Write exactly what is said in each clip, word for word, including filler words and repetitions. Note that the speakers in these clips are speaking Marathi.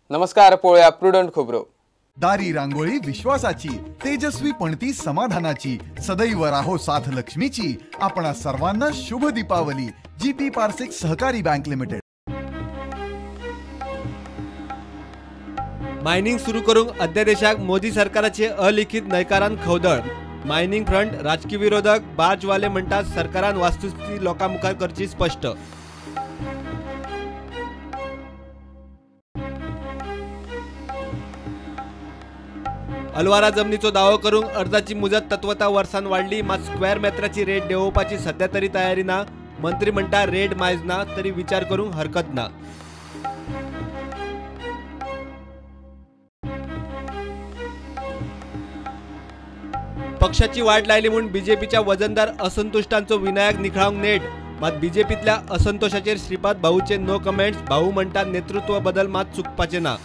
नमस्कार, पोळ्या प्रुडंट खबरो. दारी रांगोळी विश्वासाची, तेजस्वी पणती समाधानाची, सदैव राहो साथ लक्ष्मीची. आपणा सर्वांना शुभ दीपावली. जीपी पार्सिक सहकारी बँक लिमिटेड. मायनिंग सुरू करूंक अध्यादेशाक मोदी सरकाराचे अलिखित न्हयकारान खवदळ. मायनिंग फ्रंट राजकीय विरोधक बार्जवाले म्हणतात सरकारान वास्तुस्थिती लोकांमुखार करची स्पष्ट. अलवारा जमनीचो दावो करूंक अर्जाची मुजत तत्वता वर्सान वाढली. मात स्क्वेअर मेत्राची रेट देंवोवपाची सध्या तरी तयारी ना. मंत्री म्हणटा रेट मायज ना तरी विचार करूंक हरकत ना. पक्षाची वाट लायली म्हणून बीजेपीच्या वजनदार असंतुष्टांचो विनायक निखळावंक नेट. मात बीजेपीतल्या असंतोषाचेर श्रीपाद भाऊचे नो कमेंट्स. भाऊ म्हणटा नेतृत्व बदल मात चुकपाचे ना.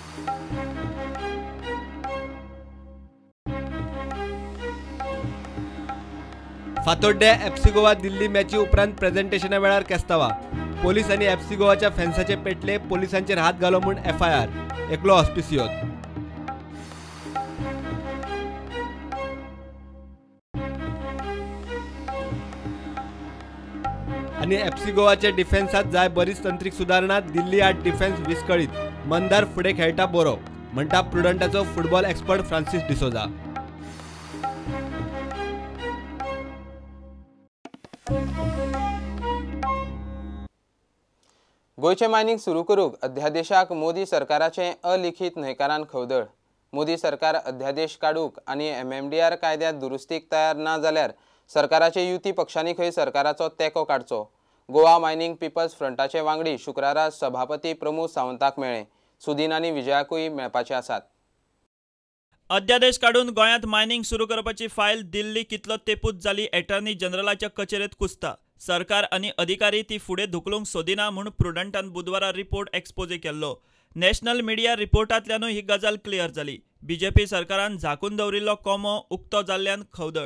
फातोड्ड्या एफसी गोवा दिल्ली मॅची उपरांत प्रेझेंटेशना वेळार केस्तावा. पोलीस आनी एफसी गोवाच्या फॅन्साचे पेटले. पोलिसांचेर हात घालो म्हूण एफ आय आर. एकलो ऑस्पिसियोत. आणि एफसी गोवाच्या डिफेन्सात जाय बरीच तंत्रीक सुदारणा. दिल्ली आर्ट डिफेन्स विस्कळीत. मंदार फुडें खेळटा बरो म्हणटा प्रुडंटाचो फुटबॉल एक्सपर्ट फ्रांसीस डिसोजा. गोयचे मायनिंग सुरू करूंक अध्यादेशाक मोदी सरकाराचे अलिखित न्हयकारान खवदळ. मोदी सरकार अध्यादेश काडूक आनी एमएमडीआर कायद्यात दुरुस्तीक तयार ना जाल्यार सरकाराचे युती पक्षांनी खंय सरकाराचो तेंको काडचो. गोवा मायनिंग पीपल्स फ्रंटाचे वांगडी शुक्रारा सभापती प्रमोद सावंताक मेळ्ळे. सुदीन आनी विजयाकूय मेळपाचे आसात. अध्यादेश काडून गोंयांत मायनिंग सुरू करपाची फायल दिल्ली कितलो तेपूत जाली एटर्नी जनरलाच्या कचेरेंत कुसता. सरकार आनी अधिकारी ती फुडें धुकलूंक सोदिना म्हूण प्रुडंटान बुधवारा रिपोर्ट एक्सपोजे केल्लो. नॅशनल मिडिया रिपोर्टांतल्यानूय ही गजाल क्लियर जाली. बीजेपी सरकारान झाकून दवरिल्लो कोमो उक्तो जाल्ल्यान खवदळ.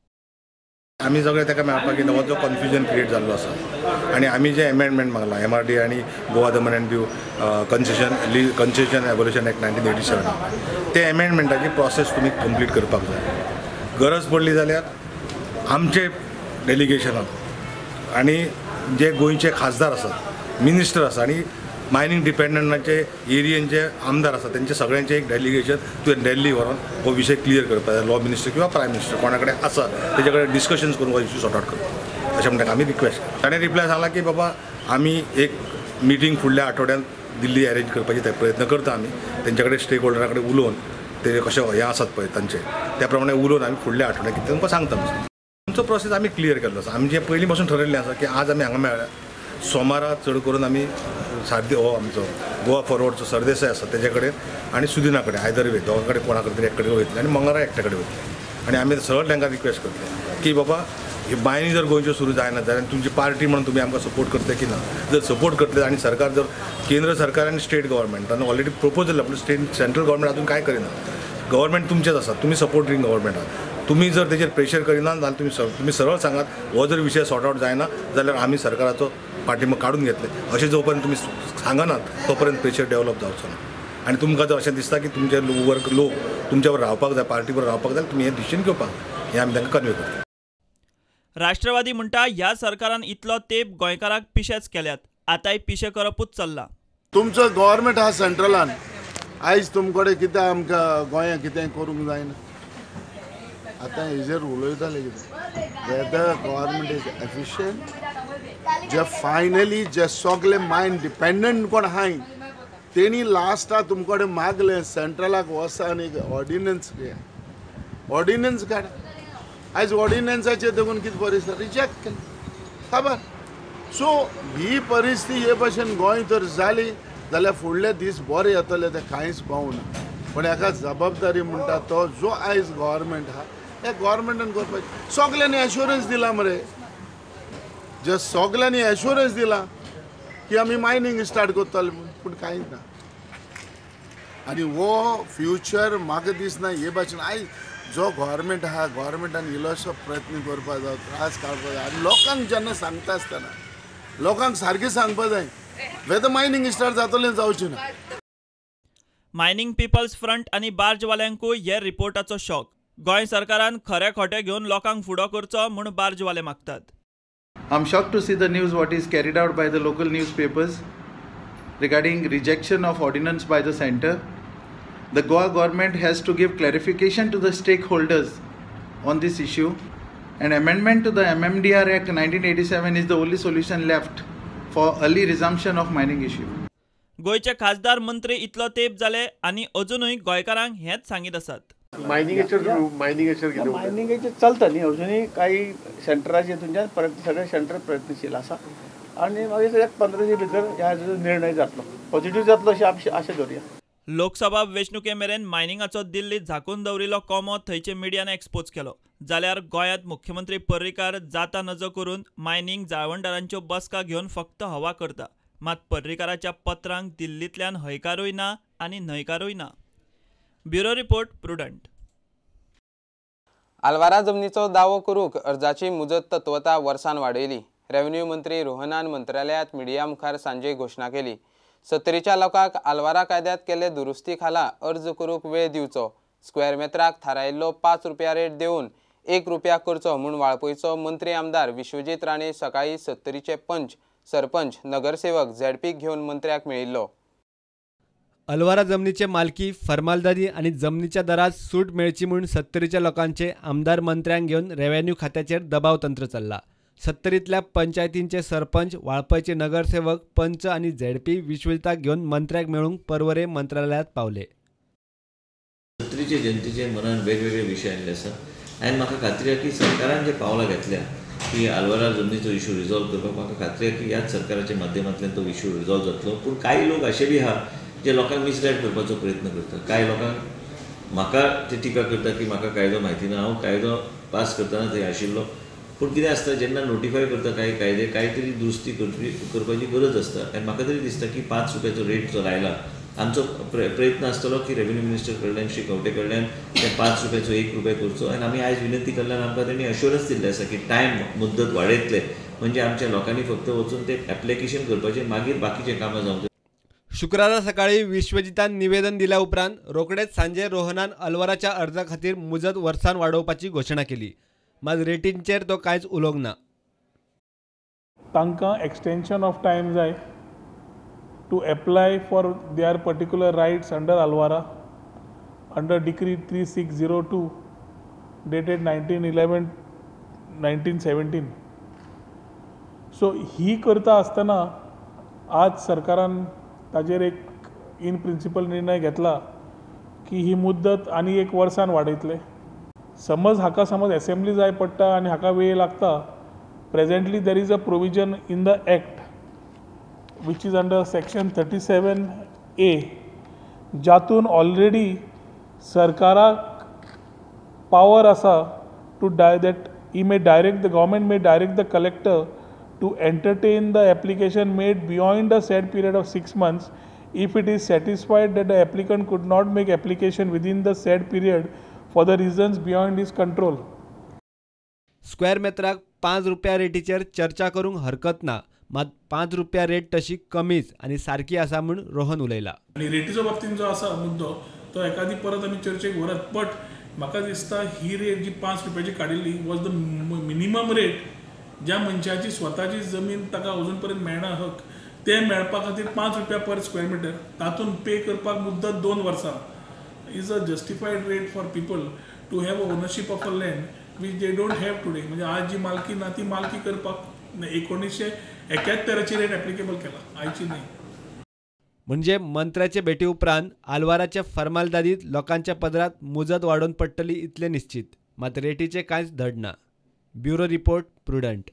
आमी सगळे ताका मेळपाक येता हो जो कन्फ्युजन क्रिएट जाल्लो आसा आनी आमी जे एमेंडमेंट मागला एम आर डी आनी Goa Daman and Diu concession concession abolition act nineteen eighty seven ते एमेंडमेंटाची प्रोसेस तुमी कंप्लीट करपाक जाय. गरज पडली जाल्यार आमचे डेलिगेशनान आनी जे गोंयचे खासदार आसात, मिनिस्टर आसा आनी मायनिंग डिपेंडंटाचे एरियेचे आमदार आसा त्यांचे सगळ्यांचे एक डेलिगेशन तुवें दिल्ली व्हरून हो विशय क्लियर करपाक जाय. लॉ मिनिस्टर किंवा प्रायम मिनिस्टर कोणा कडेन आसा तेजे कडेन डिस्कशन्स करून हो इश्यू सॉर्ट आउट करता अशें म्हणटा आमी रिक्वेस्ट. ताणें रिप्लाय सांगला की बाबा आमी एक मिटींग फुडल्या आठवड्यात दिल्ली अरेंज करपाचे प्रयत्न करता. आमी तेंच्या कडेन स्टेक होल्डरा कडेन उलोवन ते कशें हें आसात पळय तांचे त्या प्रमाणे उलोवन आमी फुडल्या आठवड्यात कितें तुमकां सांगता. आमचो प्रोसेस आमी क्लियर केल्लो आसा. आमी जे पयलीं पासून ठरयल्लें आसा की आज आमी हांगा मेळ्ळ्या सोमारा चड करून आमी सारदे हो आमचो गोवा फॉरवर्डचो सरदेसाय आसा तेजे कडेन आनी सुदिना कडेन आयदर वे दोगां कडेन कोणा कडेन एक कडेन वयतले आनी मंगळारा एकट्या कडेन वयतले आनी आमी सरळ तांकां रिक्वेस्ट करतले की बाबा ही मायनी जर गोंयच्यो सुरू जायना जाल्यार तुमची पार्टी म्हणून तुमी आमकां सपोर्ट करतले की ना. जर सपोर्ट करतले आनी सरकार जर केंद्र सरकार आनी स्टेट गव्हर्मेंटान ऑलरेडी प्रपोजल पूण स्टेट सेंट्रल गव्हर्मेंट अजून कांय करिना. गव्हर्मेंट तुमचेच आसा, तुमी सपोर्टींग गव्हर्मेंट आहात. तुम्ही जर तेजेर प्रेशर करिना जाल्यार तुमी तुमी सरळ सांगात हो जर विशय सॉर्ट आउट जायना जाल्यार आमी सरकाराचो पाठिंबो काडून घेतले. अशें जो पर्यंत तुमी सांगनात तो पर्यंत प्रेशर डेवलप जावचो ना. आनी तुमकां जर अशें दिसता की तुमचे वर्क लोक तुमच्या बरोबर रावपाक जाय, पार्टी बरोबर रावपाक जाय, तुमी हें डिसिजन घेवपाक हें आमी तांकां कन्वे करता. राष्ट्रवादी म्हणटा ह्या सरकारान इतलो तेंप गोंयकारांक पिशेच केल्यात. आतांय पिशे करपूच चल्ला. तुमचो गव्हर्मेंट आहा सेंट्रलान. आयज तुमचे कडेन कितें आमकां गोंयांत कितें करूंक जायना. आतां हेजेर उलयताले कितें वेदर गव्हर्मेंट इज एफिशियंट. जे फायनली जे सगळे मायन डिपेंडंट कोण आहाय तेणी लास्टा तुमचे कडेन मागलें सेंट्रलाक वचा आनी ऑर्डिनन्स घे. ऑर्डिनन्स काड. आयज ऑर्डिनन्साचेर देखून कितें परिस्थिती रिजेक्ट केलें खबर. सो ही परिस्थिती हे भशेन गोंय तर जाली जाल्यार फुडले दीस बरे येतले ते कांयच पावना. पण हाका जबाबदारी म्हणटा तो जो आयज गव्हर्मेंट आहा हे गव्हर्मेंटान करपाचें. सगल्यांनी एश्युरन्स दिला मरे. जे सगल्यांनी एश्युरन्स दिला की आमी मायनिंग स्टार्ट करतले म्हूण, पूण कांयच ना. आनी हो फ्युचर म्हाका दिसना हे भाशेन आयज जो गव्हर्मेंट आहा गव्हर्मेंटान इल्लोसो प्रयत्न करपाक जाय, त्रास काडपाक जाय. आनी लोकांक जेन्ना सांगता आसतना लोकांक सारकें सांगपाक जाय वेदर मायनिंग स्टार्ट जातलें जावचें ना. मायनिंग पीपल्स फ्रंट आनी बार्जवाल्यांकूय हे रिपोर्टाचो शॉक. गोंय सरकारान खरे खोटे घेवन लोकांक फुडो करचो म्हूण बार्जवाले मागतात. I'm shocked to see the news what is carried out by the local newspapers regarding rejection of ordinance by the centre. The Goa government has to give clarification to the stakeholders on this issue. An amendment to the M M D R Act nineteen eighty-seven is the only solution left for early resumption of mining issue. गोयचे खासदार मंत्री इतलो तेंप जाले आनी अजुनूय गोंयकारांक हेंच सांगीत आसात. मायनिंगेचेर मायनिंगेचेर कितें मायनिंगेचेर चलता न्ही अजुनूय काही सेंटराचे तुमच्या प्रयत्न सगळे सेंटर प्रयत्नशील आसा आनी मागीर एक पंदरा दीस भितर ह्या निर्णय जातलो पॉझिटिव्ह जातलो अशी आशा धरया. लोकसभा वेंचणुके मेरेन मायनिंगाचो दिल्लीत झाकून दवरिल्लो कोमो थंयचे मिडियान एक्सपोज केलो. जाल्यार गोंयांत मुख्यमंत्री पर्रीकार जाता नजो करून मायनिंग जाळवणदारांच्यो बसका घेवन फक्त हवा करता. मात पर्रीकाराच्या पत्रांक दिल्लींतल्यान हयकारूय ना आनी न्हयकारूय ना. Bureau report Prudent. आलवारा जमनीचो दावो करूंक अर्जाची मुजत तत्वता वर्सान वाडयली. रेव्हेन्यू मंत्री रोहनान मंत्रालयात मिडिया मुखार सांजे घोशणा केली. सत्तरीच्या लोकांक आलवारा कायद्यांत केल्ले दुरुस्ती खाला अर्ज करूंक वेळ दिवचो. स्क्वेअर मेत्राक थारायिल्लो पांच रुपया रेट देऊन एक रुपया करचो म्हूण वाळपयचो मंत्री आमदार विश्वजीत राणे सकाळी सत्तरीचे पंच सरपंच नगरसेवक झेडपीक घेवन मंत्र्याक मेळिल्लो. अलवारा जमनीचे मालकी फर्मालदादी आणि जमनीच्या दरात सूट मेळची म्हणून सत्तरीच्या लोकांचे आमदार मंत्र्यांक घेवन रेव्हेन्यू खात्याचेर दबाव तंत्र चल्ला. सत्तरीतल्या पंचायतींचे सरपंच वाळपयचे नगरसेवक पंच आणि झेडपी विश्वजिताक घेवन मंत्र्याक मेळूंक परवरे मंत्रालयात पावले. सत्तरीचे जनतेचे मनान वेगवेगळे विशय आयिल्ले आसा आनी म्हाका खात्री आसा की सरकारान जे पावलां घेतल्या की आलवारा जमनीचो इशू रिजॉल्व करपाक म्हाका खात्री आसा की ह्याच सरकाराच्या माध्यमांतल्यान तो इशू रिजॉल्व जातलो. पूण कांय लोक अशे बी आहा जे लोकांक मिसगायड करपाचो प्रयत्न करतात. कांय लोकांक म्हाका ते टिका करता की म्हाका कायदो म्हायती ना, हांव कायदो पास करतना थंय आशिल्लो. पूण कितें आसता जेन्ना नोटिफाय करता कांय कायदे कांय तरी दुरुस्ती करपी करपाची गरज आसता आनी म्हाका तरी दिसता की पांच रुपयाचो रेट जो लायला आमचो प्रयत्न आसतलो की रेव्हेन्यू मिनिस्टर कडल्यान श्री कवटे कडल्यान ते पांच रुपयाचो एक रुपया करचो आनी आमी आयज विनंती केल्ल्यान आमकां तेणी अश्युरन्स दिल्ले आसा की टायम मुद्दत वाडयतले म्हणजे आमच्या लोकांनी फक्त वचून ते एप्लिकेशन करपाचें मागीर बाकीचे कामां जावंक. शुक्रारा सकाळी विश्वजितान निवेदन दिल्या उपरांत रोखडेच सांजे रोहनान अलवाराच्या अर्जा खातीर मुजत वर्सान वाडोवपाची घोशणा केली. मात रेटींचेर तो कांयच उलोवंक ना. तांकां एक्सटेंशन ऑफ टायम जाय to apply for their particular rights under आलवारा under decree three six zero two dated nineteen eleven nineteen seventeen. So ही करता आसतना आज सरकारान ताजेर एक इन प्रिंसिपल निर्णय घेतला की ही मुद्दत आनी एक वर्सान वाडयतले. समज हाका समज असेंब्ली जाय पडटा आनी हाका वेळ लागता, presently there is a provision in the act which is under section thirty-seven A जातून ऑलरेडी सरकाराक पावर आसा to die that he may direct the government may direct the collector to entertain the application made beyond the set period of six months if it is satisfied that the applicant could not make application within the said period for the reasons beyond his control. Square मेत्राक पांच रुपया रेटीचेर चर्चा करूंक हरकत ना, मात पांच रुपया रेट तशी कमीच आणि सारखी आसा म्हूण रोहन उलयला. आणि रेटीचो बाबतींत जो आसा मुद्दो तो एखादी परत आमी चर्चेक व्हरत. बट म्हाका दिसता ही रेट जी पांच रुपयाची काडिल्ली वॉज द मिनिमम रेट ज्या मनशाची स्वताची जमीन ताका अजून पर्यंत मेळना हक ते मेळपा खातीर पांच रुपया पर स्क्वेअर मिटर तातूंत पे करपाक मुद्दत दोन वर्सां is a justified rate for people to have ownership of a land which they don't have today. म्हणजे आज जी मालकी ना ती मालकी करपाक एकोणीसशे एक्यात्तराची रेट एप्लिकेबल केला, आयची नाही. म्हणजे मंत्र्याचे भेटी उपरांत आलवाराच्या फर्मालदादीत लोकांच्या पदरात मुजत वाडोवन पडटली इतले निश्चित, मात रेटीचे कांयच धड ना. Bureau report Prudent.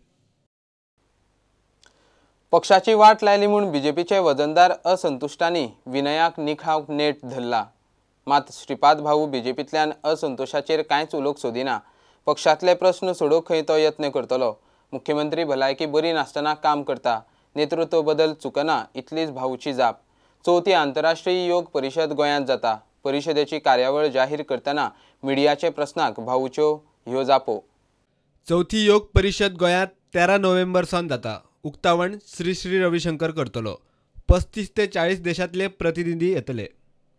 पक्षाची वाट लायली म्हूण बीजेपीचे वजनदार असंतुष्टांनी विनयाक निखावक नेट धरला. मात श्रीपाद भाऊ बीजेपींतल्यान असंतोशाचेर कांयच उलोवंक सोदिना. पक्षांतले प्रस्न सोडोवंक खंय तो यत्न करतलो. मुख्यमंत्री भलायकी बरी नासतना काम करता, नेतृत्व बदल चुकना इतलीच भाऊची जाप. चवथी आंतरराष्ट्रीय योग परिशद गोंयांत जाता. परिशदेची कार्यावळ जाहीर करतना मिडियाचे प्रस्नाक भाऊच्यो ह्यो जापो. चौथी योग परिशद गोंयांत तेरा नोव्हेंबर सावन जाता. उक्तावण श्री श्री रविशंकर करतलो. पस्तीस ते चाळीस देशांतले प्रतिनिधी येतले.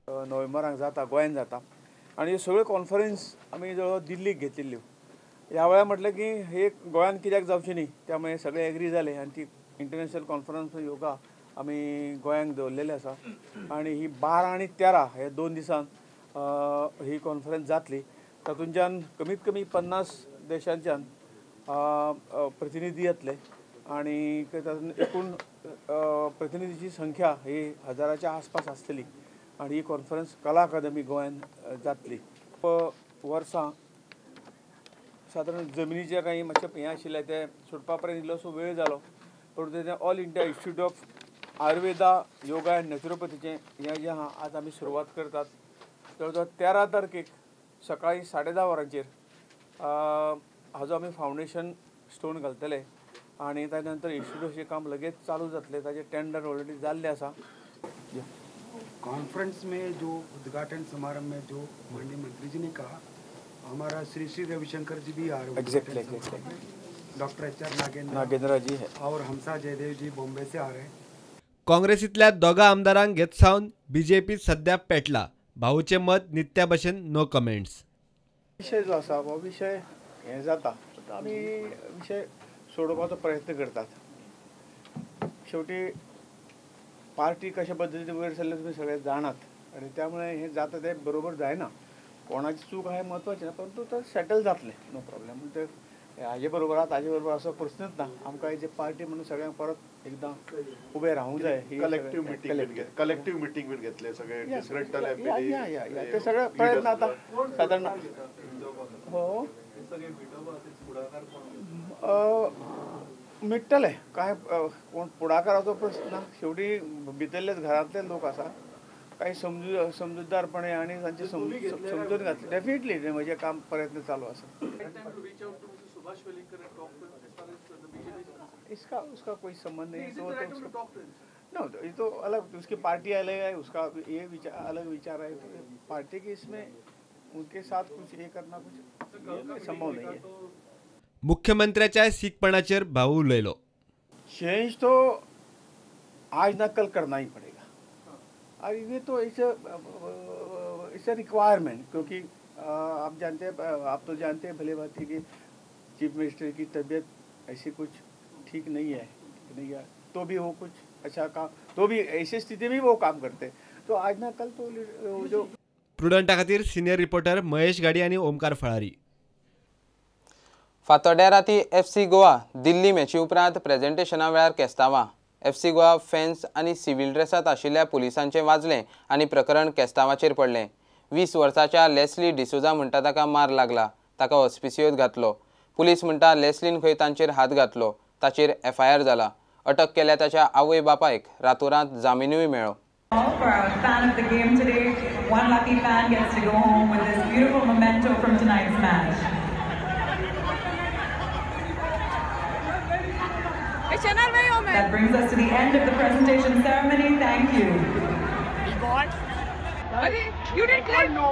नोव्हेंबराक जाता गोंयांत जाता आनी ह्यो सगळ्यो कॉन्फरन्स आमी जवळ दिल्लीक घेतिल्ल्यो. ह्या वेळार म्हटलें की हे गोंयांत कित्याक जावची न्ही, त्यामुळे सगळे एग्री जाले आनी ती इंटरनॅशनल कॉन्फरन्स योगा आमी गोंयांत दवरलेली आसा आनी ही बारा आनी तेरा हे दोन दिसान ही कॉन्फरन्स जातली. तातूंतल्यान कमीत कमी पन्नास देशांच्यान प्रतिनिधी येतले आनी तातूंत एकूण प्रतिनिधीची संख्या ही हजाराच्या आसपास आसतली आनी ही कॉन्फरन्स कला अकादमी गोंयांत जातली. वर्सां सादारण जमनीचे काही मातशें हें आशिल्लें ते सुटपा पर्यंत इल्लोसो वेळ जालो, पण तेजें all India institute of Ayurveda yoga and नॅचुरोपॅथीचें हें जें आहा आज आमी सुरवात करतात. जवळ जवळ तेरा तारखेक सकाळी साडे धा वरांचेर हाजो आमी फावंडेशन स्टोन घालतले आनी ताजे नंतर इन्स्टिट्यूटचें काम लगेच चालू जातलें. ताजें टेंडर ऑलरेडी जाल्लें आसा. कॉन्फ्रेंस में जो उद्घाटन समारोह में जो माननीय मंत्री जी ने कहा, हमारा श्री श्री रविशंकर जी भी आ रहे हैं. Exactly exactly doctor H R Nagendra Nagendra ji है और हमसा जयदेव जी बॉम्बे से आ रहे हैं. काँग्रेसींतल्या दोगा आमदारांक घेत सावन बीजेपी सध्या पेटला. भाऊचे मत नित्या भशेन नो कमेंट्स. विषय जो आसा हो विषय हें जाता आमी विषय सोडोवपाचो प्रयत्न करतात. शेवटी पार्टी कशा पद्दतीन वयर सरले तुमी सगळे जाणात आनी त्यामुळे हें जाता तें बरोबर जायना. कोणाची चूक आहे महत्वाची ना, परंतु तो सेटल जातलें, नो प्रॉब्लेम. ते हाजे बरोबर आहा ताजे बरोबर असो प्रश्नच ना. आमकां हेजे पार्टी म्हणून सगळ्यांक परत एकदां उबे रावूंक जाय. कलेक्टिव्ह मिटींग कलेक्टिव्ह मिटींग बीन घेतले सगळे डिस्ट्रिक्टल एमपी ते सगळे प्रयत्न आतां सादारण हो मिटतले. काय कोण फुडाकाराचो प्रश्न ना. शेवटी भितरलेच घरांतले लोक आसा, काही समजू समजूतदारपणे आणि तांचे समजून घातले डेफिनेटली म्हजें काम प्रयत्न चालू आसा. इसका उसका कोई संबंध नहीं. तो, तो नो ये तो अलग, उसकी पार्टी अलग है, उसका ये विचार अलग विचार है. पार्टी के इसमें उनके साथ कुछ ये करना कुछ संभव नहीं है. मुख्यमंत्र्याच्या सीखपणाचेर भाऊ उलयलो. चेंज तो आज ना कल करना ही पड़ेगा और ये तो इट्स इट्स अ रिक्वायरमेंट, क्योंकि आप जानते हैं आप तो जानते हैं भले बात है कि चीफ मिनिस्टर की तबीयत ऐसी कुछ ठीक नहीं है नहीं है तो भी वो कुछ अच्छा काम, तो भी ऐसी स्थिति में वो काम करते. तो आज ना कल तो जो प्रुडंटा खातीर सिनियर रिपोर्टर महेश गाडी आणि ओमकार फळारी. फातोड्ड्या राती एफ सी गोवा दिल्ली मॅची उपरांत प्रेझेंटेशना वेळार केस्तांवां. एफ सी गोवा फॅन्स आनी सिव्हील ड्रेसांत आशिल्ल्या पुलिसांचें वाजलें आनी प्रकरण केस्तांवाचेर पडलें. वीस वर्साच्या लेस्ली डिसोजा म्हणटा ताका मार लागला. ताका ऑस्पिसियोत घातलो. पुलीस म्हणटा लेस्लीन खंय तांचेर हात घातलो. ताचेर एफ आय आर जाला. अटक केल्या ताच्या आवय बापायक रातोरात जामीनूय मेळ्ळो. For a fan of the game today, one lucky fan gets to go home with this beautiful memento from tonight's match. That brings us to the end of the presentation ceremony. Thank you. You did clip. No.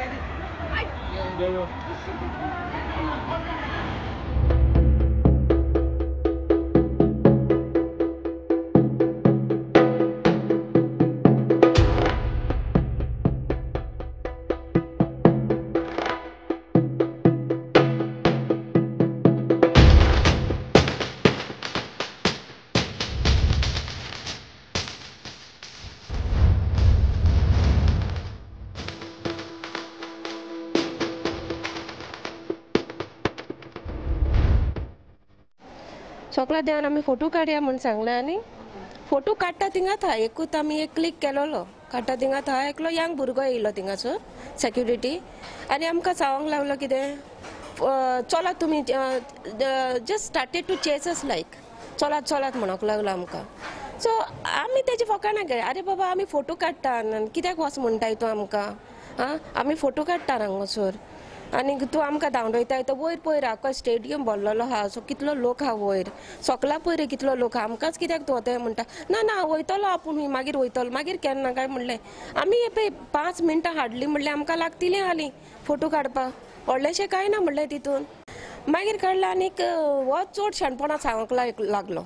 सगळ्या देवान आमी फोटो काडया म्हूण सांगलें आनी फोटो काडटा थिंगा थंय एकूच आमी एक क्लिक केलोलो. काडटा थिंगा थंय एकलो यंग भुरगो येयलो थिंगासो सेक्युरिटी आनी आमकां सांगूंक लागलो कितें चलात तुमी just started to chase us like चलात चलात म्हणूंक लागलो आमकां. सो आमी तेजे फकाना गेले. आरे बाबा आमी फोटो काडटा कित्याक वच म्हणटाय तूं आमकां. आं आमी फोटो काडटा हांगासर आनी तूं आमकां धांवडयताय तो वयर पयर आख्खो स्टेडियम भरलेलो आहा. सो कितलो लोक आहा वयर सकला पयर कितलो लोक आहा. आमकांच कित्याक तूं वताय म्हणटा. ना ना वयतलो आपूण मागीर वयतलो मागीर केन्ना काय म्हणलें. आमी पळय पांच मिनटां हाडली म्हणलें आमकां लागतलीं हालीं फोटो काडपाक. व्हडलेशें कांय ना म्हणलें तितून. मागीर काडला आनीक हो चड शाणपणां सांगूंक लागलो.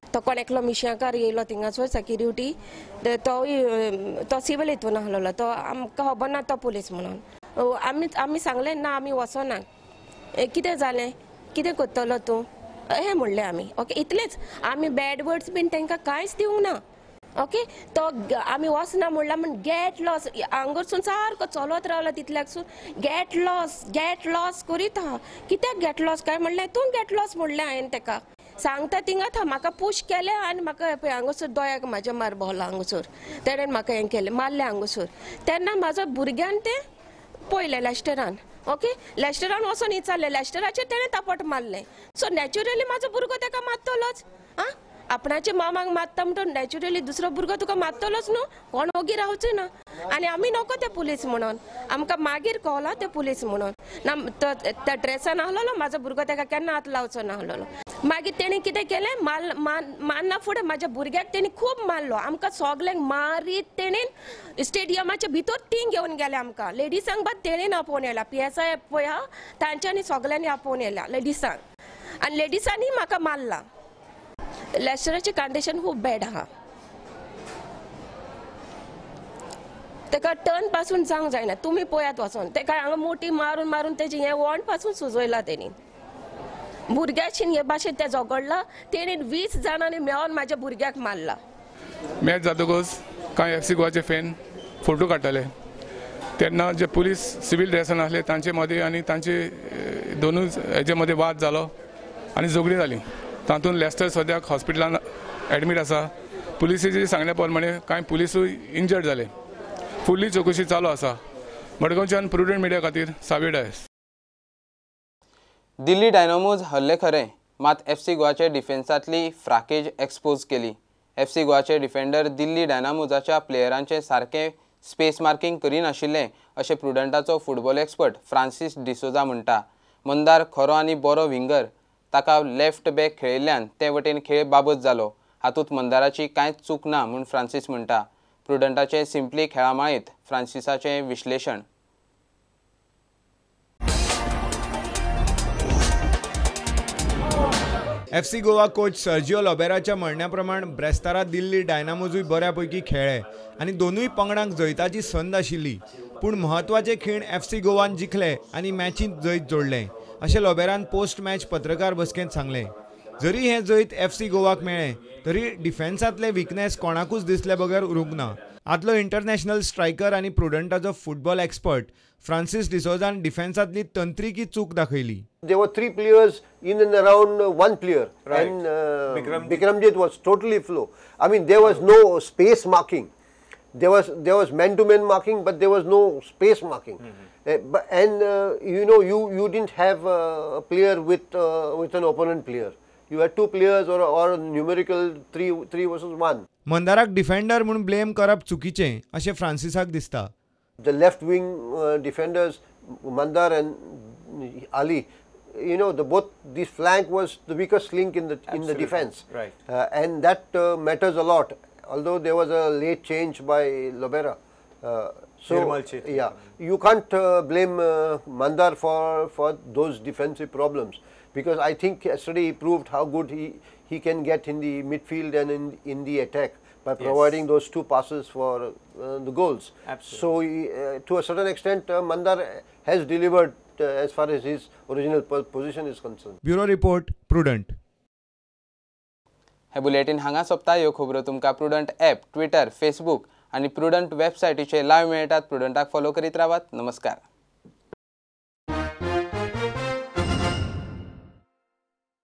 तो कोण एकलो मिशांकार येयलो थिंगासो सेक्युरिटी तो तो सिव्हिल हितून आहलोलो तो आमकां खबर ना तो पुलीस म्हणून आमी आमी सांगलें ना आमी वचोना कितें जालें कितें करतलो तूं हें म्हणलें आमी ओके इतलेंच आमी बॅड वर्ड्स बीन तांकां कांयच दिवंक ना ओके तो आमी वचना म्हणला म्हण गेट लॉस हांगरसून सारको चलत रावलो तितल्याकसून गेट लॉस गेट लॉस करीत आहा कित्याक गेट लॉस काय म्हणलें तूं गेट लॉस म्हणलें हांवें ताका सांगता थिंगां था म्हाका पुश केलें आनी म्हाका पळय हांगसर दोळ्याक म्हाज्या मार भोवला हांगसर तेणेन म्हाका हें केलें मारलें हांगसर तेन्ना म्हाजो भुरग्यान तें पळयलें लेस्टरान ओके लेस्टरान वचून विचारलें लेस्टराचेर तेणें तापट मारलें सो नॅच्युरली म्हाजो भुरगो ताका मारतलोच आं आपणाच्या मामाक मारता म्हणून नॅच्युरली दुसरो भुरगो तुका मारतलोच न्हू कोण ओगी रावचें ना आनी आमी नको ते पुलीस म्हणून आमकां मागीर कळला ते पुलीस म्हणून ना त्या ड्रेसान आहलोलो म्हाजो भुरगो ताका केन्ना हात लावचो नाहलोलो मागीर तेणी कितें केलें मार मारना फुडें म्हाज्या भुरग्याक तेणी खूब मारलो आमकां सगल्यांक मारीत तेणेन स्टेडियमाच्या भितर तीं घेवन गेले आमकां लेडिसांक बाद तेणेन आपोवन येयला पी एस आय पळय हा तांच्यांनी सगल्यांनी आपोवन येयला लेडिसांक आनी लेडिसांनी म्हाका मारला लेस्टराची कंडिशन खूब बॅड आहा ताका टर्न पासून जावंक जायना तुमी पळयात वचोन ताका हांगा मोठी मारून मारून तेजी हें वण पासून सुजयला तेणी भुरग्याची हे भाशेन तें झगडला तेणी वीस जाणांनी मेळोन म्हाज्या भुरग्याक मारला मॅच जातकच कांय एफ सी गोवाचे फॅन फोटो काडटाले तेन्ना जे पुलीस सिव्हील ड्रेसान आसले तांचे मदीं आनी तांचे दोनूय हेजे मदीं वाद जालो आनी झगडी जाली तातूंत लेस्टर सद्याक हॉस्पिटलान एडमीट आसा पुलिसेचे सांगल्या प्रमाणे कांय पुलिसूय इंजर्ड जाले फुडली चवकशी चालू आसा मडगांवच्यान प्रुडंट मिडिया खातीर सावी डायस दिल्ली डायनामोज हल्ले खरे मात एफ सी गोवाचे डिफेन्सांतली फ्राकेज एक्सपोज केली एफ सी गोवाचे डिफेंडर दिल्ली डायनामोजाच्या प्लेयरांचे सारके स्पेस मार्किंग करिनाशिल्ले अशें प्रुडंटाचो फुटबॉल एक्सपर्ट फ्रांसीस डिसोजा म्हणटा मंदार खरो आनी बरो विंगर ताका लेफ्ट बॅक खेळिल्ल्यान ते वटेन खेळ बाबत जालो हातूंत मंदाराची कांयच चूक ना म्हूण फ्रांसीस म्हणटा प्रुडंटाचे सिंपली खेळामाळीत फ्रांसिसाचें विश्लेशण F C Goa coach Sergio लोबेराच्या म्हणण्याप्रमाण ब्रेस्तारा दिल्ली डायनामोजूय बऱ्यापैकी खेळ्ळे आनी दोनूय पंगडांक जैताची संद आशिल्ली पूण म्हत्वाचे खीण एफ सी गोवान जिखले आनी मॅचींत जैत जोडलें अशें लोबेरान पोस्ट मॅच पत्रकार बसकेंत सांगलें जरी हें जैत एफ सी गोवाक मेळ्ळें तरी डिफेन्सांतले विकनेस कोणाकूच दिसले बगर उरूंक ना आदलो इंटरनॅशनल स्ट्रायकर आनी प्रुडंटाचो फुटबॉल एक्सपर्ट फ्रांसीस डिसोजान डिफेन्सांतली तंत्रिकी चूक दाखयली There were three players in and around uh, one player, right. and uh, Bikram. Bikramjit was totally flow. I mean, there was no space marking. There was there was man-to-man marking, but there was no space marking. Mm-hmm. uh, but, and uh, you know, you you didn't have uh, a player with uh, with an opponent player. You had two players or or numerical three three versus one. मंदाराक डिफेंडर म्हणून ब्लेम करप चुकीचें अशें फ्रांसिसाक दिसता. The left wing uh, defenders, Mandar and Ali. You know, the both this flank was the weakest link in the Absolutely. in the defense, right? Uh, and that uh, matters a lot. Although there was a late change by Lobera, uh, so yeah, you can't uh, blame uh, Mandar for for those defensive problems because I think yesterday he proved how good he he can get in the midfield and in in the attack by providing yes. those two passes for uh, the goals. Absolutely. So he, uh, to a certain extent, uh, Mandar has delivered. As far as his original position is concerned. Bureau report, Prudent. हे बुलेटिन हांगा सोंपता. ह्यो खबरो तुमकां प्रुडंट ॲप, ट्विटर, फेसबूक आनी प्रुडंट वेबसायटीचेर लायव्ह मेळटात. प्रुडंटाक फॉलो करीत रावात. नमस्कार.